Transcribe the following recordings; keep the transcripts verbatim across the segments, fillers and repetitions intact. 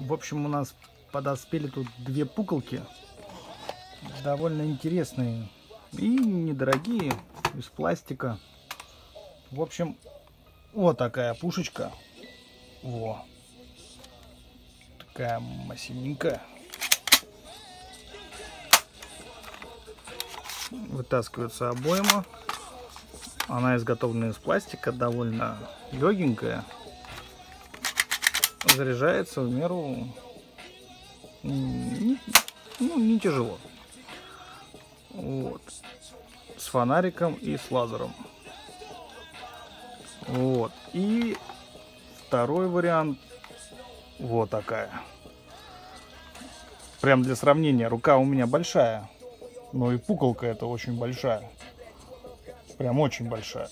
В общем, у нас подоспели тут две пуколки. Довольно интересные. И недорогие. Из пластика. В общем, вот такая пушечка. Во. Такая массивненькая. Вытаскивается обойма. Она изготовлена из пластика, довольно легенькая. Заряжается в меру не, ну, не тяжело. Вот. С фонариком и с лазером. Вот. И второй вариант. Вот такая. Прям для сравнения. Рука у меня большая. Но и пуколка это очень большая. Прям очень большая.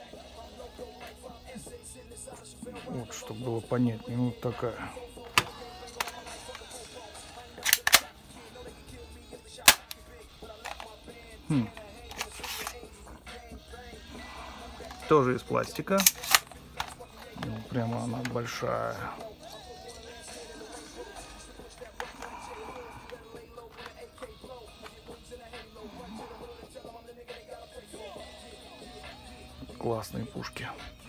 Вот, чтобы было понятнее. Вот такая. Хм. Тоже из пластика. Ну, прямо она большая. Классные пушки.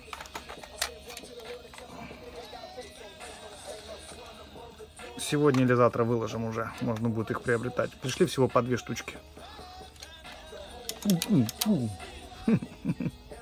Сегодня или завтра выложим уже. Можно будет их приобретать. Пришли всего по две штучки.